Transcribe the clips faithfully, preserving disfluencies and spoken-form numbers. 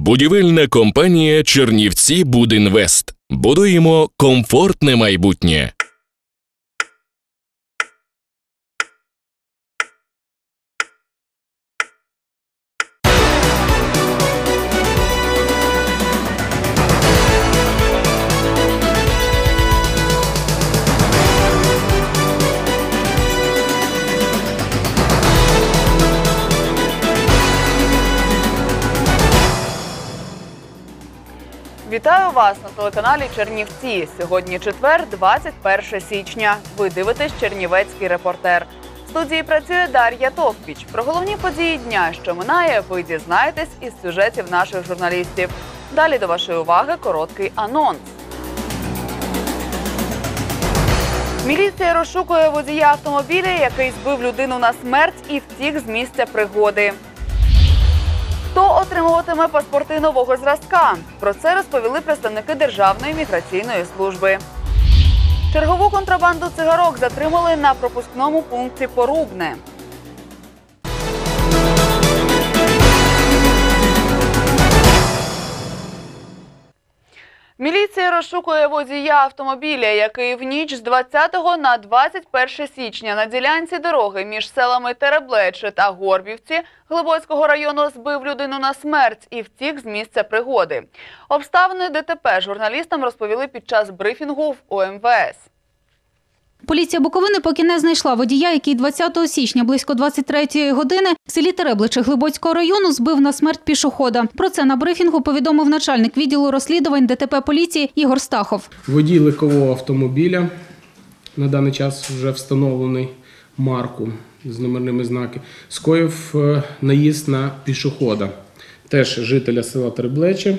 Будівельна компанія «Чернівці Будінвест». Будуємо комфортне майбутнє. Вітаю вас на телеканалі Чернівці. Сьогодні четвер, двадцять перше січня. Ви дивитесь «Чернівецький репортер». В студії працює Дар'я Товпіч. Про головні події дня, що минає, ви дізнаєтесь із сюжетів наших журналістів. Далі до вашої уваги короткий анонс. Міліція розшукує водія автомобіля, який збив людину на смерть і втік з місця пригоди. Хто отримуватиме паспорти нового зразка? Про це розповіли представники Державної міграційної служби. Чергову контрабанду цигарок затримали на пропускному пункті Порубне. Міліція розшукує водія автомобіля, який в ніч з двадцятого на двадцять перше січня на ділянці дороги між селами Тереблече та Горбівці Глибоцького району збив людину на смерть і втік з місця пригоди. Обставини ДТП журналістам розповіли під час брифінгу в О Ем Ве Ес. Поліція Буковини поки не знайшла водія, який двадцятого січня близько двадцять третьої години в селі Тереблече Глибоцького району збив на смерть пішохода. Про це на брифінгу повідомив начальник відділу розслідувань Де Те Пе поліції Ігор Стахов. Водій легкового автомобіля, на даний час вже встановлений марку з номерними знаками, скоїв наїзд на пішохода, теж жителя села Тереблече,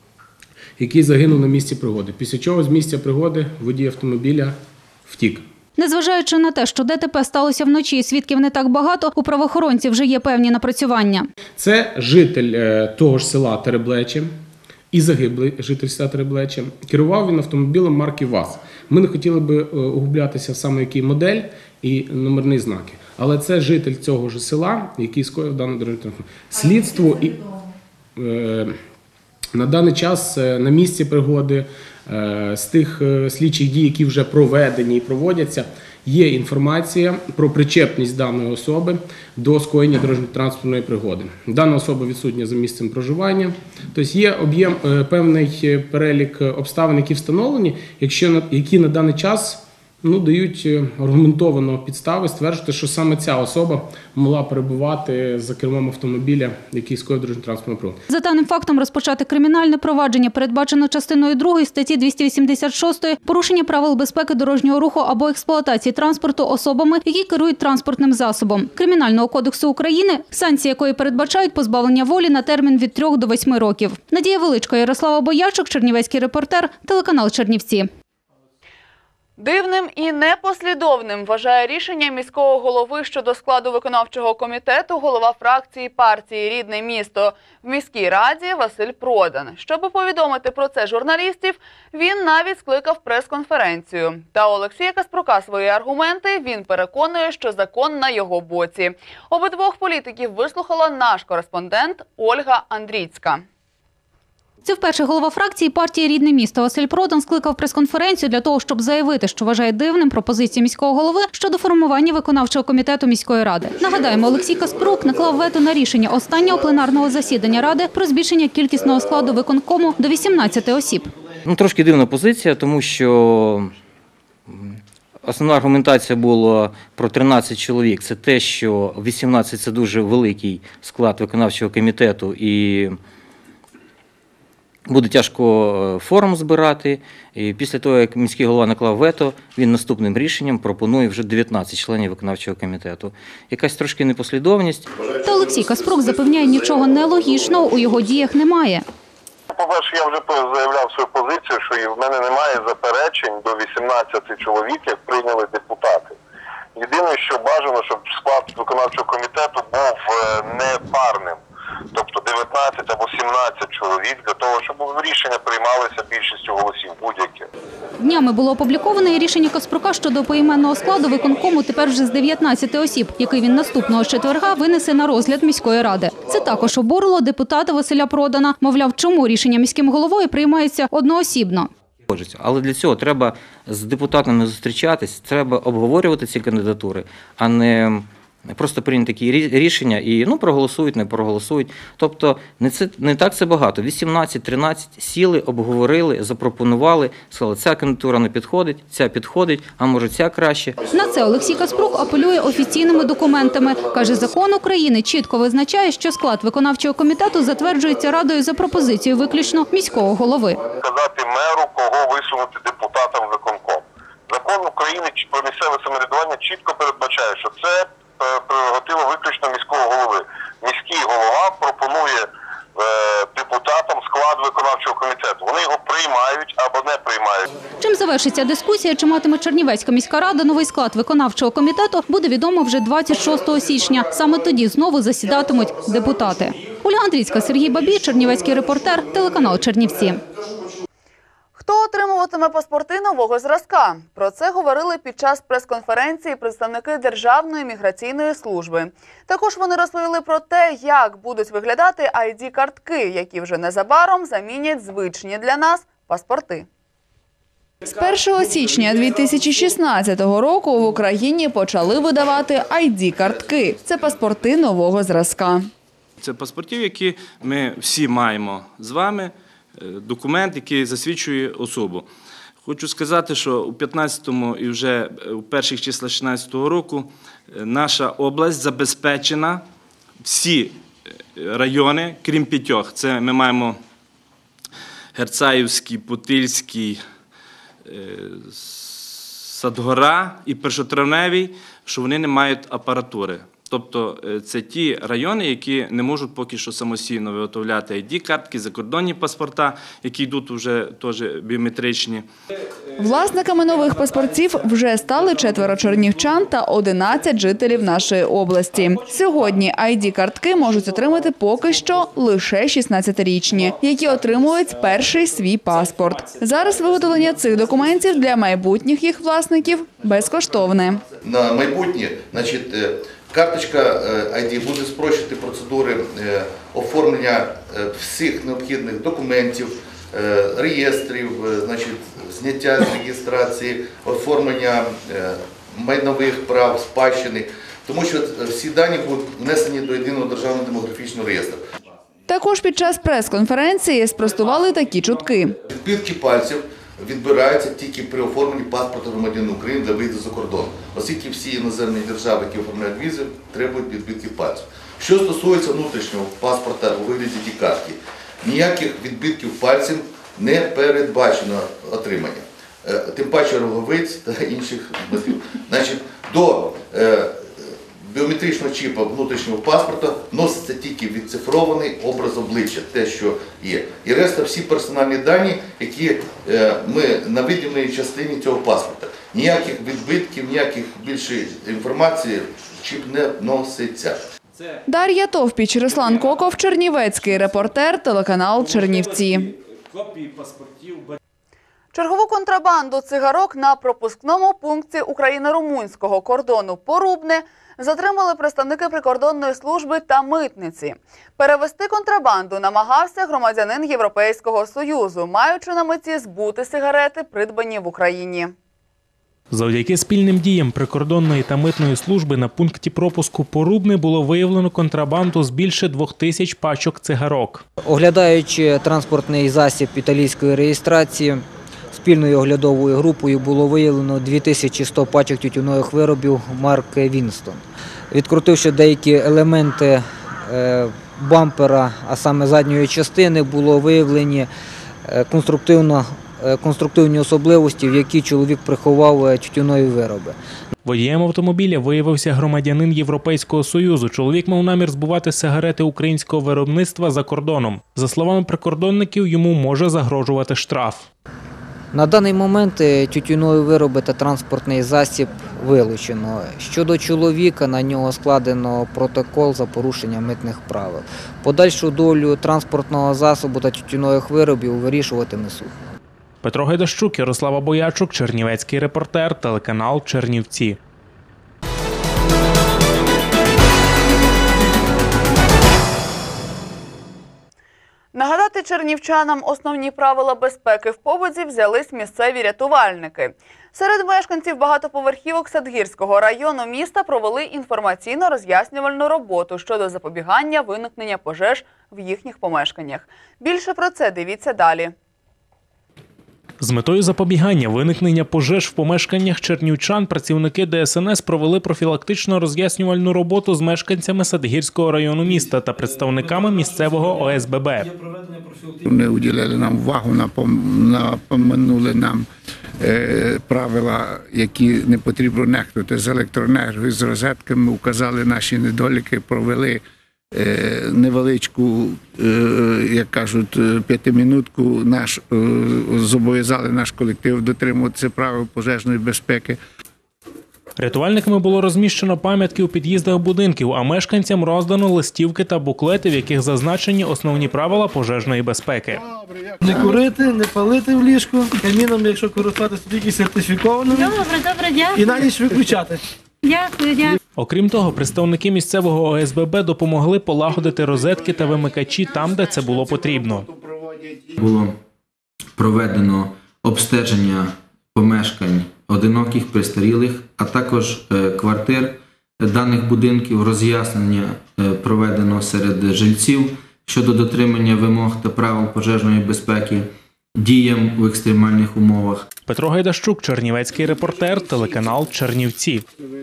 який загинув на місці пригоди. Після чого з місця пригоди водій автомобіля втік. Незважаючи на те, що Де Те Пе сталося вночі і свідків не так багато, у правоохоронців вже є певні напрацювання. Це житель того ж села Тереблече і загиблий житель села Тереблече. Керував він автомобілем марки ВАЗ. Ми не хотіли би углублятися саме який модель і номерні знаки. Але це житель цього ж села, який скоїв дану дорожню транспортну. Слідство і, е, на даний час на місці пригоди з тих слідчих дій, які вже проведені і проводяться, є інформація про причетність даної особи до скоєння дорожньо-транспортної пригоди. Дана особа відсутня за місцем проживання. Тобто є об'єм, певний перелік обставин, які встановлені, якщо, які на даний час ну, дають аргументовано підстави стверджувати, що саме ця особа могла перебувати за кермом автомобіля, який скоїв дорожньо-транспортну пригоду. За даним фактом розпочати кримінальне провадження передбачено частиною другою статті двісті вісімдесят шість «Порушення правил безпеки дорожнього руху або експлуатації транспорту особами, які керують транспортним засобом» Кримінального кодексу України, санкції якої передбачають позбавлення волі на термін від трьох до восьми років. Надія Величко, Ярослава Боячук, Чернівецький репортер, телеканал Чернівці. Дивним і непослідовним вважає рішення міського голови щодо складу виконавчого комітету голова фракції партії «Рідне місто» в міській раді Василь Продан. Щоб повідомити про це журналістів, він навіть скликав прес-конференцію. Та у Олексія Каспрука свої аргументи, він переконує, що закон на його боці. Обидвох політиків вислухала наш кореспондент Ольга Андрійська. Це вперше голова фракції партії «Рідне місто» Василь Продан скликав прес-конференцію для того, щоб заявити, що вважає дивним пропозиції міського голови щодо формування виконавчого комітету міської ради. Нагадаємо, Олексій Каспрук наклав вето на рішення останнього пленарного засідання ради про збільшення кількісного складу виконкому до вісімнадцяти осіб. Ну, трошки дивна позиція, тому що основна аргументація була про тринадцять чоловік. Це те, що вісімнадцять – це дуже великий склад виконавчого комітету і буде тяжко форум збирати. І після того, як міський голова наклав вето, він наступним рішенням пропонує вже дев'ятнадцять членів виконавчого комітету. Якась трошки непослідовність. Та Олексій Каспрук запевняє, нічого нелогічного у його діях немає. По-перше, я вже заявляв свою позицію, що і в мене немає заперечень до вісімнадцяти чоловік, як прийняли депутати. Єдине, що бажано, щоб склад виконавчого комітету був не парним. Тобто дев'ятнадцять або сімнадцять чоловік для того, щоб рішення приймалися більшістю голосів будь-які. Днями було опубліковане і рішення Каспрука щодо поіменного складу виконкому тепер вже з дев'ятнадцяти осіб, який він наступного четверга винесе на розгляд міської ради. Це також обурило депутата Василя Продана. Мовляв, чому рішення міським головою приймається одноосібно. Але для цього треба з депутатами зустрічатись, треба обговорювати ці кандидатури, а не просто прийняти такі рішення і ну, проголосують, не проголосують. Тобто не, це, не так це багато. вісімнадцять-тринадцять сіли, обговорили, запропонували, сказали, ця кандидатура не підходить, ця підходить, а може ця краще. На це Олексій Каспрук апелює офіційними документами. Каже, закон України чітко визначає, що склад виконавчого комітету затверджується Радою за пропозицією виключно міського голови. Сказати меру, кого висунути депутатам виконком. Закон України про місцеве самоврядування чітко передбачає, що це прерогатива виключно міського голови. Міський голова пропонує е, депутатам склад виконавчого комітету. Вони його приймають або не приймають. Чим завершиться дискусія, чи матиме Чернівецька міська рада новий склад виконавчого комітету, буде відомо вже двадцять шостого січня. Саме тоді знову засідатимуть депутати. Ольга Андрійська, Сергій Бабій, Чернівецький репортер, телеканал Чернівці. Хто отримуватиме паспорти нового зразка? Про це говорили під час прес-конференції представники Державної міграційної служби. Також вони розповіли про те, як будуть виглядати ай ді-картки, які вже незабаром замінять звичні для нас паспорти. З першого січня дві тисячі шістнадцятого року в Україні почали видавати ай ді-картки. Це паспорти нового зразка. Це паспортів, які ми всі маємо з вами. Документ, який засвідчує особу. Хочу сказати, що у п'ятнадцятому і вже у перших числах шістнадцятого року наша область забезпечена, всі райони, крім п'ятьох. Це ми маємо Герцаївський, Путильський, Садгора і Першотравневий, що вони не мають апаратури. Тобто це ті райони, які не можуть поки що самостійно виготовляти ай ді-картки, закордонні паспорта, які йдуть вже теж біометричні. Власниками нових паспортів вже стали четверо чернівчан та одинадцять жителів нашої області. Сьогодні ай ді-картки можуть отримати поки що лише шістнадцятирічні, які отримують перший свій паспорт. Зараз виготовлення цих документів для майбутніх їх власників безкоштовне. На майбутнє, значить, карточка ай ді буде спрощувати процедури оформлення всіх необхідних документів, реєстрів, значить, зняття з реєстрації, оформлення майнових прав, спадщини, тому що всі дані будуть внесені до єдиного державного демографічного реєстру. Також під час прес-конференції спростували такі чутки. Відбитки пальців відбираються тільки при оформленні паспорта громадянина України для виїзду за кордон, оскільки всі іноземні держави, які оформляють візи, требують відбитків пальців. Що стосується внутрішнього паспорта у вигляді ді-картки, ніяких відбитків пальців не передбачено отримання, тим паче роговиць та інших методів. Значить, до е, біометричного чіпа внутрішнього паспорта вноситься тільки відцифрований образ обличчя, те, що є. І решта всі персональні дані, які е, ми на виділеній частині цього паспорта. Ніяких відбитків, ніяких більше інформації чіп не вноситься. Дар'я Товпіч, Руслан Коков, Чернівецький репортер, телеканал Чернівці. Чергову контрабанду цигарок на пропускному пункті україно-румунського кордону Порубне затримали представники прикордонної служби та митниці. Перевести контрабанду намагався громадянин Європейського Союзу, маючи на меті збути сигарети, придбані в Україні. Завдяки спільним діям прикордонної та митної служби на пункті пропуску Порубне було виявлено контрабанду з більше двох тисяч пачок цигарок. Оглядаючи транспортний засіб італійської реєстрації, спільною оглядовою групою було виявлено дві тисячі сто пачок тютюнових виробів марки «Вінстон». Відкрутивши деякі елементи бампера, а саме задньої частини, було виявлені конструктивно конструктивні особливості, в які чоловік приховав тютюнові вироби. Водієм автомобіля виявився громадянин Європейського Союзу. Чоловік мав намір збувати сигарети українського виробництва за кордоном. За словами прикордонників, йому може загрожувати штраф. На даний момент тютюнові вироби та транспортний засіб вилучено. Щодо чоловіка, на нього складено протокол за порушення митних правил. Подальшу долю транспортного засобу та тютюнових виробів вирішуватиме суд. Петро Гайдащук, Ярослава Боячук, Чернівецький репортер, телеканал Чернівці. Нагадати чернівчанам основні правила безпеки в побуті взялись місцеві рятувальники. Серед мешканців багатоповерхівок Садгірського району міста провели інформаційно-роз'яснювальну роботу щодо запобігання виникнення пожеж в їхніх помешканнях. Більше про це дивіться далі. З метою запобігання виникнення пожеж в помешканнях чернівчан працівники Де Ес Ен Ес провели профілактично роз'яснювальну роботу з мешканцями Садгірського району міста та представниками місцевого О Ес Бе Бе. Вони уділили нам увагу, напоминули нам е, правила, які не потрібно нехтувати з електроенергією, з розетками, указали наші недоліки, провели невеличку, як кажуть, п'ятимінутку, наш, зобов'язали наш колектив дотримуватися правил пожежної безпеки. Рятувальниками було розміщено пам'ятки у під'їздах будинків, а мешканцям роздано листівки та буклети, в яких зазначені основні правила пожежної безпеки. Не курити, не палити в ліжку, каміном, якщо користуватися тільки сертифікованими. Добре, добре, дякую. І на ніч виключати. Дякую, дякую. Окрім того, представники місцевого О Ес Бе Бе допомогли полагодити розетки та вимикачі там, де це було потрібно. Було проведено обстеження помешкань одиноких, престарілих, а також квартир даних будинків, роз'яснення проведено серед жильців щодо дотримання вимог та правил пожежної безпеки, діям в екстремальних умовах. Петро Гайдащук, Чернівецький репортер, телеканал Чернівці.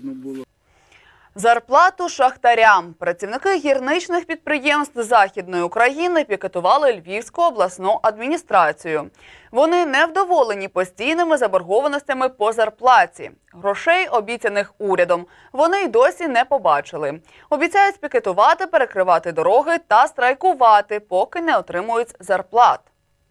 Зарплату шахтарям. Працівники гірничних підприємств Західної України пікетували Львівську обласну адміністрацію. Вони невдоволені постійними заборгованостями по зарплаті. Грошей, обіцяних урядом, вони й досі не побачили. Обіцяють пікетувати, перекривати дороги та страйкувати, поки не отримують зарплат.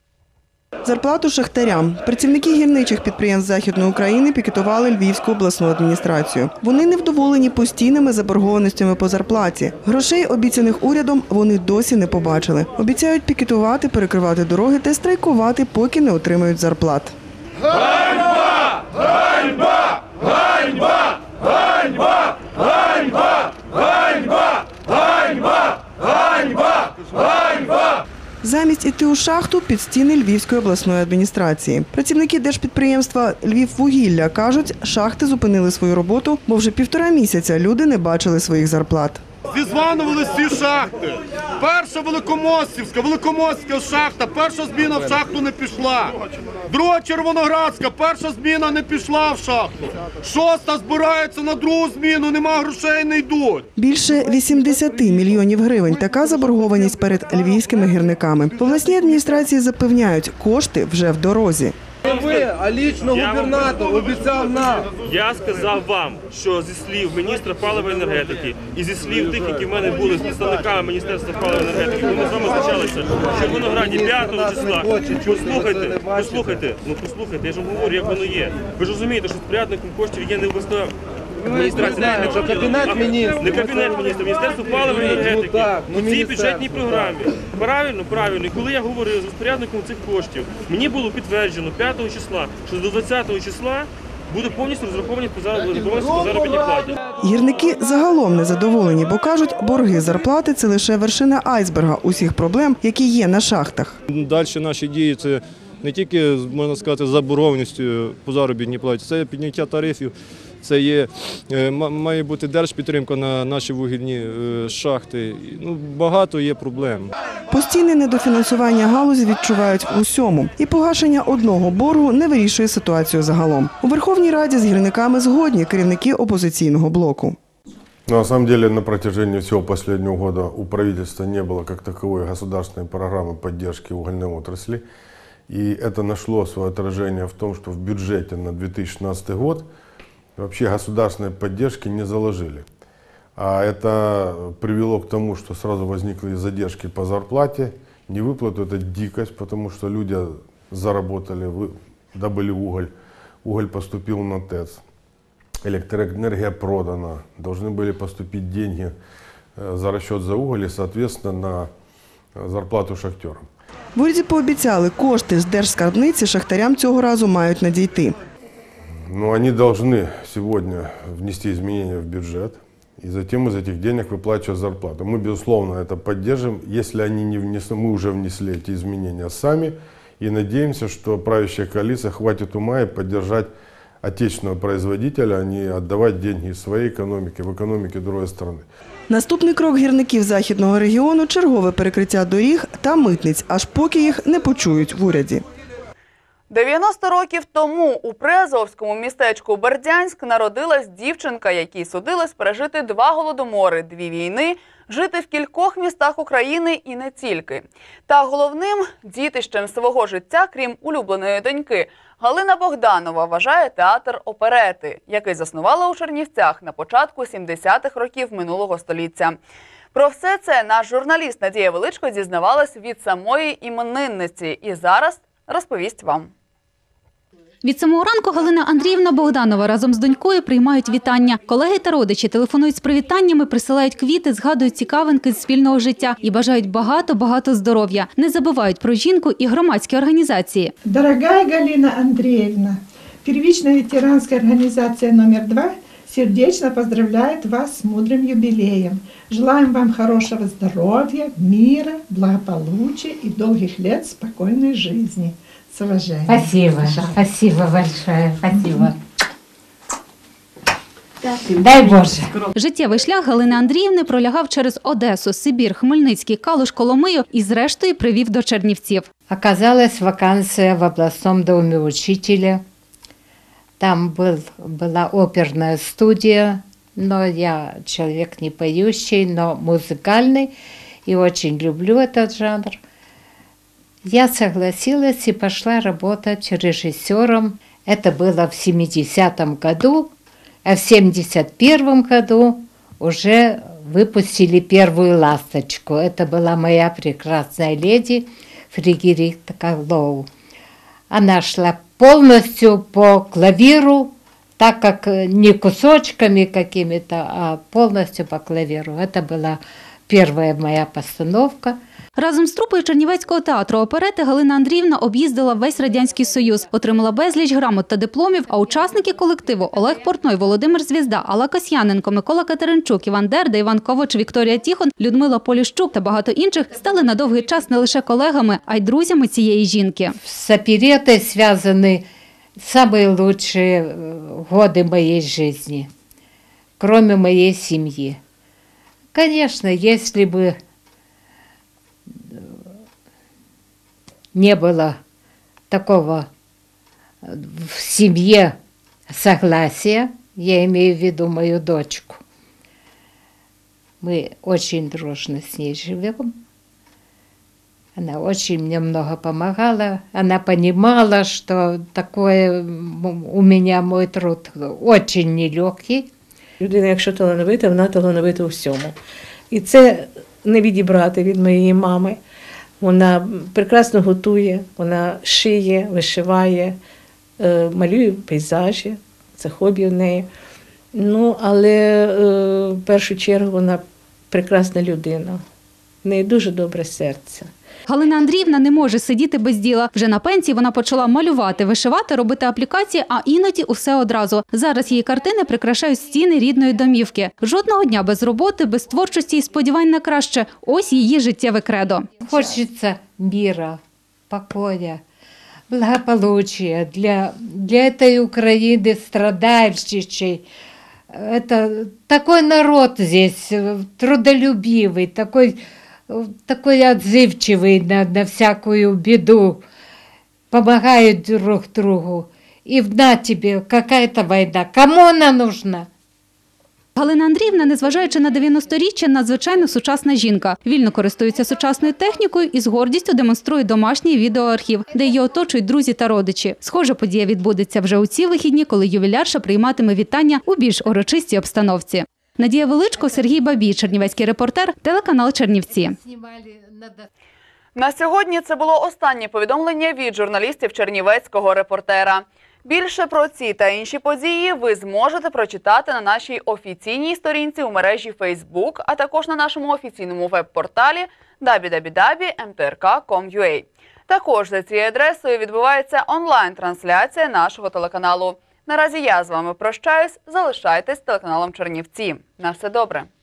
Зарплату шахтарям. Працівники гірничих підприємств Західної України пікетували Львівську обласну адміністрацію. Вони невдоволені постійними заборгованостями по зарплаті. Грошей, обіцяних урядом, вони досі не побачили. Обіцяють пікетувати, перекривати дороги та страйкувати, поки не отримають зарплат. Ганьба! Ганьба! Ганьба! Ганьба! Ганьба! Ганьба! Ганьба! Ганьба! Ганьба! Замість іти у шахту під стіни Львівської обласної адміністрації. Працівники держпідприємства «Львіввугілля» кажуть, шахти зупинили свою роботу, бо вже півтора місяця люди не бачили своїх зарплат. Зізванували всі шахти. Перша Великомостівська, Великомостська шахта, перша зміна в шахту не пішла. Друга Червоноградська, перша зміна не пішла в шахту. Шоста збирається на другу зміну, нема грошей, не йдуть. Більше вісімдесят мільйонів гривень – така заборгованість перед львівськими гірниками. В обласній адміністрації запевняють, кошти вже в дорозі. Ви, а лічно губернатор обіцяв нам. Я сказав вам, що зі слів міністра паливної енергетики і зі слів тих, які в мене були з представниками Міністерства паливної енергетики, ми з вами зустрічалися, що в Винограді п'ятого числа, послухайте, послухайте, ну послухайте, я ж вам говорю, як воно є. Ви ж розумієте, що спорядником коштів є не обласна адміністрація, не кабінет міністрів, не кабінет міністрів, Міністерство паливної енергетики у цій бюджетній програмі. Правильно, правильно. І коли я говорив з розпорядником цих коштів, мені було підтверджено п'ятого числа, що до двадцятого числа буде повністю розраховані по заробітній платі. Гірники загалом незадоволені, бо кажуть, борги зарплати – це лише вершина айсберга усіх проблем, які є на шахтах. Далі наші дії – це не тільки, можна сказати, заборгованістю по заробітній платі, це підняття тарифів. Це є, має бути держпідтримка на наші вугільні шахти. Ну, багато є проблем. Постійне недофінансування галузі відчувають в усьому. І погашення одного боргу не вирішує ситуацію загалом. У Верховній Раді з гірниками згодні керівники опозиційного блоку. На самом деле, на протяжении всего последнего года у правительства не было как таковой государственной программы поддержки угольной отрасли. И это нашло свое отражение в том, что в бюджете на две тысячи шестнадцатый год вообще государственной поддержки не заложили. А это привело к тому, что сразу возникли задержки по зарплате, невыплату. Это дикость, потому что люди заработали, добыли уголь, уголь поступил на ТЭЦ, электроэнергия продана, должны были поступить деньги за расчет за уголь и, соответственно, на зарплату шахтерам. В уряді пообіцяли, кошти з держскарбниці шахтарям цього разу мають надійти. Но они должны сегодня внести изменения в бюджет. и затем из этих денег выплачивать зарплату. Мы, безусловно, это поддержим, если они не внесли, мы уже внесли эти изменения сами, и надеемся, что правящая коалиция хватит ума и поддержать отечественного производителя, а не отдавать деньги из своей экономики в экономике другой страны. Наступний крок гірників Західного регіону – чергове перекриття доріг та митниць, аж поки їх не почують в уряді. дев'яносто років тому у приазовському містечку Бердянськ народилась дівчинка, якій судилось пережити два голодомори, дві війни, жити в кількох містах України і не тільки. Та головним дітищем свого життя, крім улюбленої доньки, Галина Богданова вважає театр оперети, який заснувала у Чернівцях на початку сімдесятих років минулого століття. Про все це наш журналіст Надія Величко дізнавалась від самої іменинниці і зараз розповість вам. Від самого ранку Галина Андріївна Богданова разом з донькою приймають вітання. Колеги та родичі телефонують з привітаннями, присилають квіти, згадують цікавинки з спільного життя і бажають багато-багато здоров'я. Не забувають про жінку і громадські організації. Дорогая Галина Андреевна, первичная ветеранская организация номер два сердечно поздравляет вас с мудрым юбилеем. Желаем вам хорошего здоровья, мира, благополучия и долгих лет спокойной жизни. С уважением. Спасибо, спасибо большое, спасибо. Дай Боже. Життєвий шлях Галини Андріївни пролягав через Одесу, Сибір, Хмельницький, Калуш, Коломию і зрештою привів до Чернівців. Оказалась вакансия в областном доме учителя. Там был, была оперная студия, но я человек не поющий, но музыкальный и очень люблю этот жанр. Я согласилась и пошла работать режиссером. Это было в семидесятом году, а в семьдесят первом году уже выпустили первую «Ласточку». Это была моя прекрасная леди Фригерика Лоу. Она шла полностью по клавиру, так как не кусочками какими-то, а полностью по клавиру. Это была первая моя постановка. Разом з трупою Чернівецького театру оперети Галина Андріївна об'їздила весь Радянський Союз, отримала безліч грамот та дипломів, а учасники колективу Олег Портной, Володимир Звізда, Алла Касьяненко, Микола Катеринчук, Іван Дерда, Іван Ковач, Вікторія Тіхон, Людмила Поліщук та багато інших стали на довгий час не лише колегами, а й друзями цієї жінки. З оперетой зв'язані самые лучшие годы моей жизни, кроме моей семьи. Конечно, если бы не было такого в семье согласия, я имею в виду мою дочку. Мы очень дружно с ней живем. Она очень мне много помогала. Она понимала, что такое у меня мой труд очень нелегкий. Людина, якщо талановита, вона талановита у всьому. І це не відібрати від моєї мами. Вона прекрасно готує, вона шиє, вишиває, малює пейзажі, це хобі в неї. Ну, але в першу чергу вона прекрасна людина, в неї дуже добре серце. Галина Андріївна не може сидіти без діла. Вже на пенсії вона почала малювати, вишивати, робити аплікації, а іноді усе одразу. Зараз її картини прикрашають стіни рідної домівки. Жодного дня без роботи, без творчості і сподівань на краще. Ось її життєве кредо. Хочеться мира, покоя, благополучия для, для этой Украины страдающей. Это такой народ здесь, трудолюбивый, такой... такой отзывчивый на, на всякую беду, помогают друг другу. И на тебе какая-то война. Кому она нужна? Галина Андріївна, незважаючи на дев'яносторіччя, надзвичайно сучасна жінка. Вільно користується сучасною технікою і з гордістю демонструє домашній відеоархів, де її оточують друзі та родичі. Схожа подія відбудеться вже у ці вихідні, коли ювілярша прийматиме вітання у більш урочистій обстановці. Надія Величко, Сергій Бабій, Чернівецький репортер, телеканал Чернівці. На сьогодні це було останнє повідомлення від журналістів Чернівецького репортера. Більше про ці та інші події ви зможете прочитати на нашій офіційній сторінці у мережі Facebook, а також на нашому офіційному веб-порталі дабл ю дабл ю дабл ю крапка ем те ер ка крапка ком крапка ю а. Також за цією адресою відбувається онлайн-трансляція нашого телеканалу. Наразі я з вами прощаюсь. Залишайтесь з телеканалом Чернівці. На все добре.